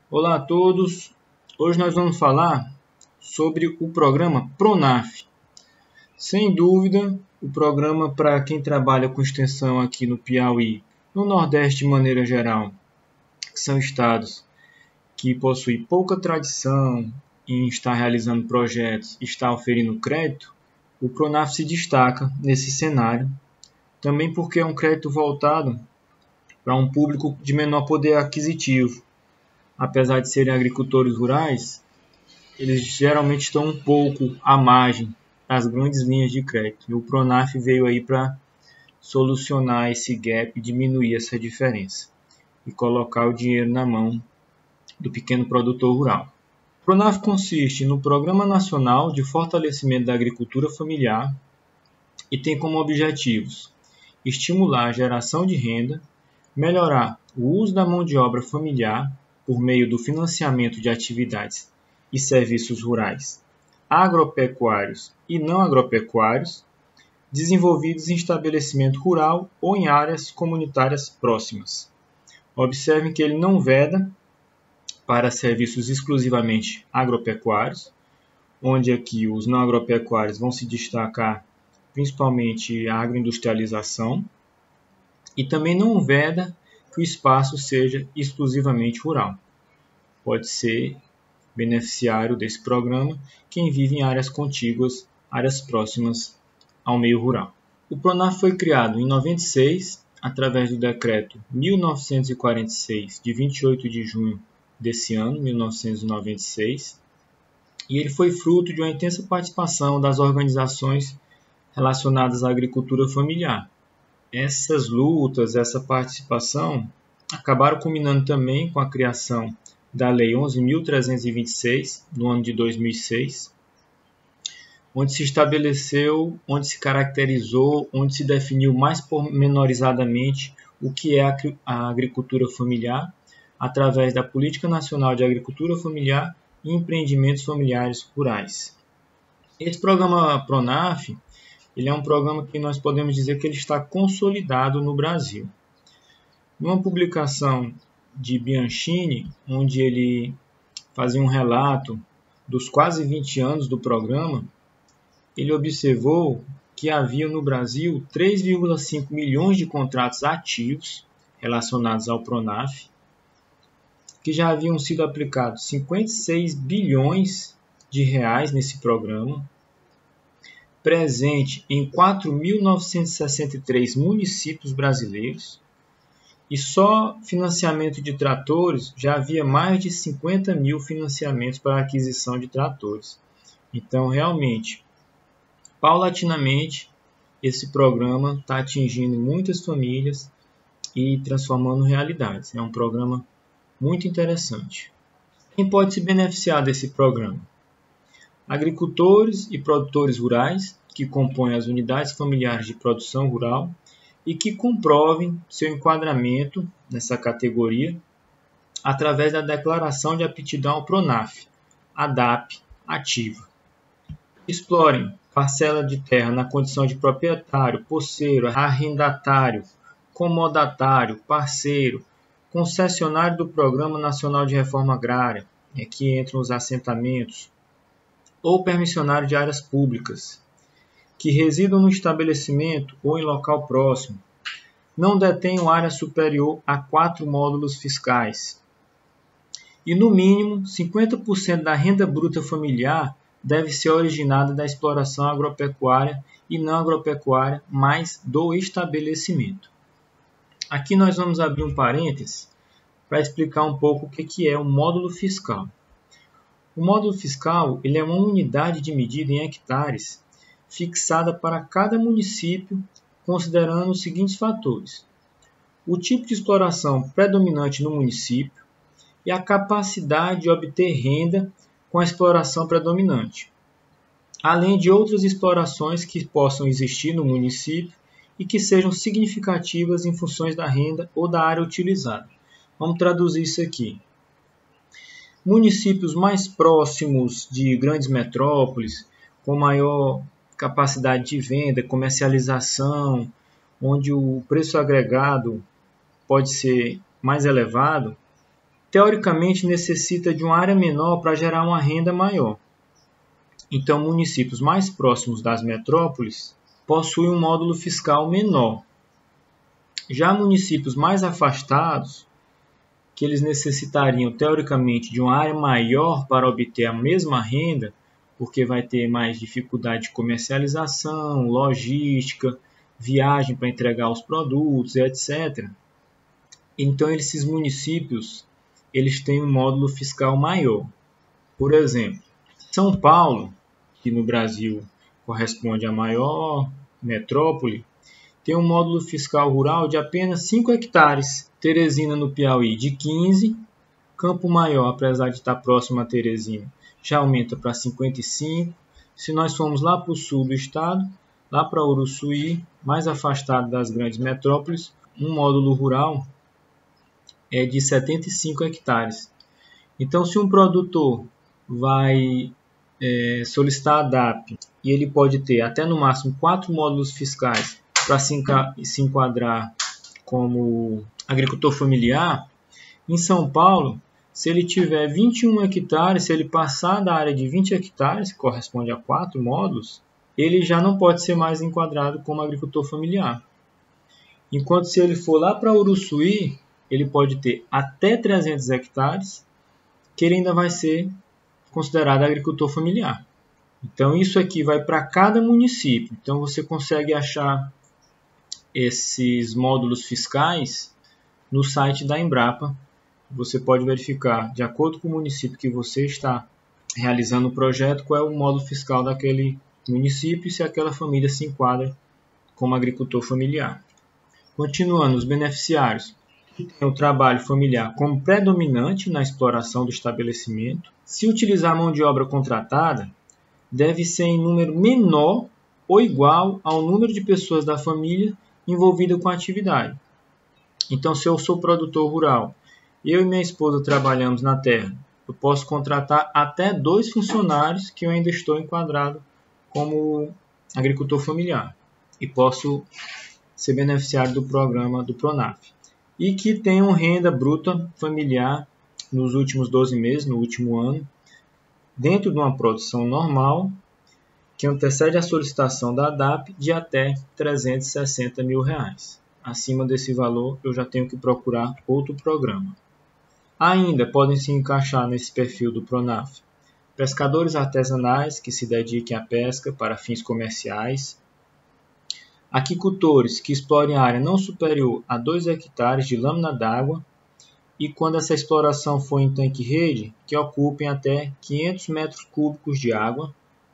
Olá a todos, hoje nós vamos falar sobre o programa PRONAF. Sem dúvida, o programa para quem trabalha com extensão aqui no Piauí, no Nordeste de maneira geral, que são estados que possuem pouca tradição em estar realizando projetos e estar oferindo crédito, o PRONAF se destaca nesse cenário, também porque é um crédito voltado para um público de menor poder aquisitivo. Apesar de serem agricultores rurais, eles geralmente estão um pouco à margem das grandes linhas de crédito. E o PRONAF veio aí para solucionar esse gap, diminuir essa diferença e colocar o dinheiro na mão do pequeno produtor rural. O PRONAF consiste no Programa Nacional de Fortalecimento da Agricultura Familiar e tem como objetivos estimular a geração de renda, melhorar o uso da mão de obra familiar por meio do financiamento de atividades e serviços rurais, agropecuários e não agropecuários, desenvolvidos em estabelecimento rural ou em áreas comunitárias próximas. Observem que ele não veda para serviços exclusivamente agropecuários, onde aqui os não agropecuários vão se destacar principalmente a agroindustrialização, e também não veda que o espaço seja exclusivamente rural. Pode ser beneficiário desse programa quem vive em áreas contíguas, áreas próximas ao meio rural. O PRONAF foi criado em 96, através do decreto 1946, de 28 de junho desse ano, 1996, e ele foi fruto de uma intensa participação das organizações relacionadas à agricultura familiar. Essas lutas, essa participação, acabaram culminando também com a criação da Lei 11.326, no ano de 2006, onde se estabeleceu, onde se caracterizou, onde se definiu mais pormenorizadamente o que é a agricultura familiar, através da Política Nacional de Agricultura Familiar e Empreendimentos Familiares Rurais. Esse programa PRONAF, ele é um programa que nós podemos dizer que ele está consolidado no Brasil. Numa publicação de Bianchini, onde ele fazia um relato dos quase 20 anos do programa, ele observou que havia no Brasil 3,5 milhões de contratos ativos relacionados ao PRONAF, que já haviam sido aplicados 56 bilhões de reais nesse programa, presente em 4.963 municípios brasileiros, e só financiamento de tratores já havia mais de 50 mil financiamentos para aquisição de tratores. Então, realmente, paulatinamente, esse programa está atingindo muitas famílias e transformando realidades. É um programa muito interessante. Quem pode se beneficiar desse programa? Agricultores e produtores rurais que compõem as unidades familiares de produção rural e que comprovem seu enquadramento nessa categoria através da declaração de aptidão ao PRONAF, ADAP, ativa. Explorem parcela de terra na condição de proprietário, posseiro, arrendatário, comodatário, parceiro, concessionário do Programa Nacional de Reforma Agrária, aqui entram os assentamentos, ou permissionário de áreas públicas, que residam no estabelecimento ou em local próximo, não detenham área superior a 4 módulos fiscais. E, no mínimo, 50% da renda bruta familiar deve ser originada da exploração agropecuária e não agropecuária, mas do estabelecimento. Aqui nós vamos abrir um parêntese para explicar um pouco o que é o módulo fiscal. O módulo fiscal ele é uma unidade de medida em hectares fixada para cada município, considerando os seguintes fatores: o tipo de exploração predominante no município e a capacidade de obter renda com a exploração predominante, além de outras explorações que possam existir no município e que sejam significativas em funções da renda ou da área utilizada. Vamos traduzir isso aqui. Municípios mais próximos de grandes metrópoles, com maior capacidade de venda, comercialização, onde o preço agregado pode ser mais elevado, teoricamente necessita de uma área menor para gerar uma renda maior. Então, municípios mais próximos das metrópoles possuem um módulo fiscal menor. Já municípios mais afastados, que eles necessitariam teoricamente de uma área maior para obter a mesma renda, porque vai ter mais dificuldade de comercialização, logística, viagem para entregar os produtos, etc. Então, esses municípios eles têm um módulo fiscal maior. Por exemplo, São Paulo, que no Brasil corresponde à maior metrópole, tem um módulo fiscal rural de apenas 5 hectares. Teresina, no Piauí, de 15. Campo Maior, apesar de estar próximo a Teresina, já aumenta para 55. Se nós formos lá para o sul do estado, lá para Uruçuí, mais afastado das grandes metrópoles, um módulo rural é de 75 hectares. Então, se um produtor vai solicitar a DAP e ele pode ter até no máximo 4 módulos fiscais para se enquadrar como agricultor familiar, em São Paulo, se ele tiver 21 hectares, se ele passar da área de 20 hectares, que corresponde a 4 módulos, ele já não pode ser mais enquadrado como agricultor familiar. Enquanto se ele for lá para Uruçuí, ele pode ter até 300 hectares, que ele ainda vai ser considerado agricultor familiar. Então, isso aqui vai para cada município. Então, você consegue achar esses módulos fiscais no site da Embrapa. Você pode verificar, de acordo com o município que você está realizando o projeto, qual é o módulo fiscal daquele município e se aquela família se enquadra como agricultor familiar. Continuando, os beneficiários que têm o trabalho familiar como predominante na exploração do estabelecimento. Se utilizar mão de obra contratada, deve ser em número menor ou igual ao número de pessoas da família envolvida com a atividade. Então, se eu sou produtor rural, eu e minha esposa trabalhamos na terra, eu posso contratar até 2 funcionários que eu ainda estou enquadrado como agricultor familiar e posso ser beneficiário do programa do PRONAF. E que tenham renda bruta familiar nos últimos 12 meses, no último ano, dentro de uma produção normal, que antecede a solicitação da DAP de até R$ 360 mil. Acima desse valor, eu já tenho que procurar outro programa. Ainda podem se encaixar nesse perfil do PRONAF pescadores artesanais que se dediquem à pesca para fins comerciais, aquicultores que explorem área não superior a 2 hectares de lâmina d'água e, quando essa exploração for em tanque-rede, que ocupem até 500 metros cúbicos de água,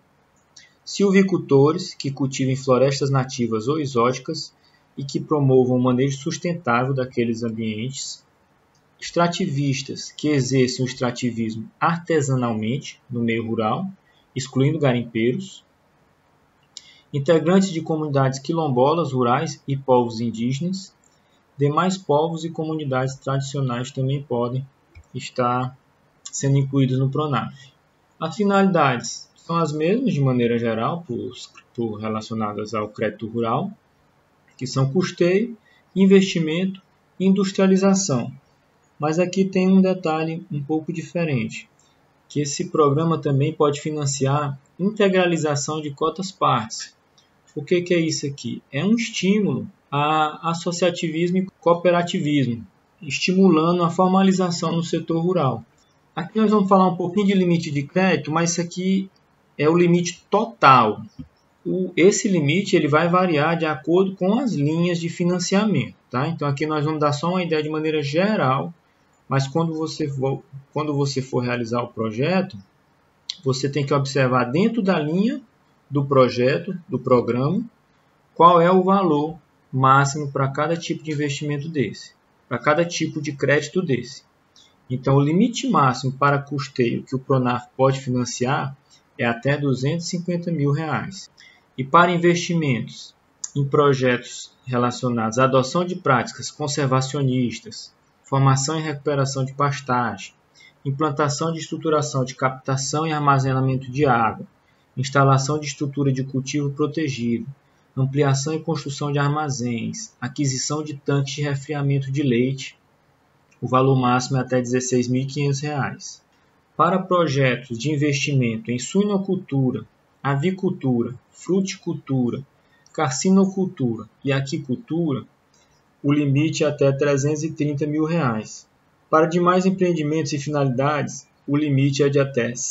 silvicultores que cultivem florestas nativas ou exóticas e que promovam o manejo sustentável daqueles ambientes, extrativistas que exercem o extrativismo artesanalmente no meio rural, excluindo garimpeiros, integrantes de comunidades quilombolas rurais e povos indígenas, demais povos e comunidades tradicionais também podem estar sendo incluídos no PRONAF. As finalidades são as mesmas de maneira geral, por relacionadas ao crédito rural, que são custeio, investimento e industrialização. Mas aqui tem um detalhe um pouco diferente, que esse programa também pode financiar integralização de cotas-partes. O que é isso aqui? É um estímulo a associativismo e cooperativismo, estimulando a formalização no setor rural. Aqui nós vamos falar um pouquinho de limite de crédito, mas isso aqui é o limite total. Esse limite ele vai variar de acordo com as linhas de financiamento. Tá? Então aqui nós vamos dar só uma ideia de maneira geral, mas quando você for realizar o projeto, você tem que observar dentro da linha do projeto, do programa, qual é o valor máximo para cada tipo de investimento desse, para cada tipo de crédito desse. Então, o limite máximo para custeio que o PRONAF pode financiar é até R$ 250 mil. E para investimentos em projetos relacionados à adoção de práticas conservacionistas, formação e recuperação de pastagem, implantação de estruturação de captação e armazenamento de água, instalação de estrutura de cultivo protegido, ampliação e construção de armazéns, aquisição de tanques de resfriamento de leite, o valor máximo é até R$ 16.500. Para projetos de investimento em suinocultura, avicultura, fruticultura, carcinocultura e aquicultura, o limite é até R$ 330 mil. Para demais empreendimentos e finalidades, o limite é de até R$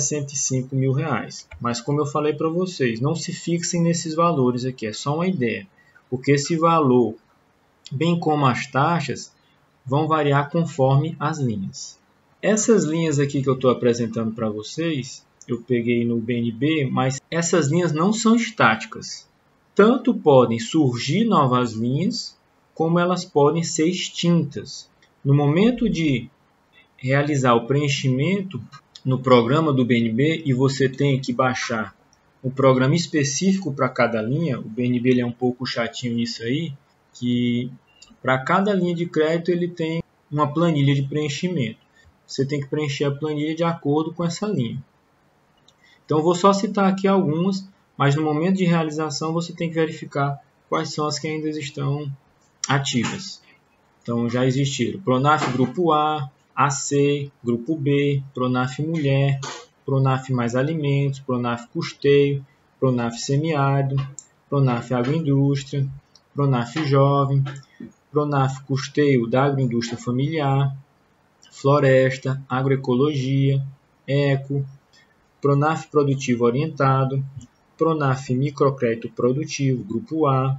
165 mil. Mas como eu falei para vocês, não se fixem nesses valores aqui, é só uma ideia. Porque esse valor, bem como as taxas, vão variar conforme as linhas. Essas linhas aqui que eu estou apresentando para vocês, eu peguei no BNB, mas essas linhas não são estáticas. Tanto podem surgir novas linhas, como elas podem ser extintas. No momento de realizar o preenchimento no programa do BNB e você tem que baixar um programa específico para cada linha, o BNB ele é um pouco chatinho nisso aí, que para cada linha de crédito ele tem uma planilha de preenchimento. Você tem que preencher a planilha de acordo com essa linha. Então eu vou só citar aqui algumas, mas no momento de realização você tem que verificar quais são as que ainda estão ativas. Então já existiram Pronaf Grupo A, AC, Grupo B, Pronaf Mulher, Pronaf Mais Alimentos, Pronaf Custeio, Pronaf Semiárido, Pronaf Agroindústria, Pronaf Jovem, Pronaf Custeio da Agroindústria Familiar, Floresta, Agroecologia, Eco, Pronaf Produtivo Orientado, Pronaf Microcrédito Produtivo, Grupo A.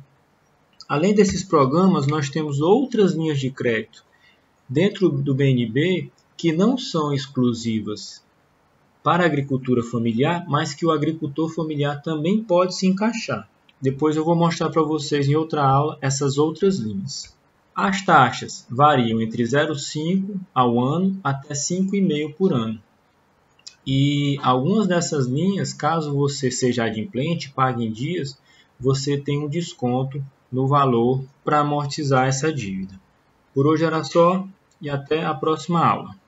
Além desses programas, nós temos outras linhas de crédito dentro do BNB que não são exclusivas para a agricultura familiar, mas que o agricultor familiar também pode se encaixar. Depois eu vou mostrar para vocês em outra aula essas outras linhas. As taxas variam entre 0,5 ao ano até 5,5 por ano. E algumas dessas linhas, caso você seja adimplente, pague em dias, você tem um desconto no valor para amortizar essa dívida. Por hoje era só e até a próxima aula.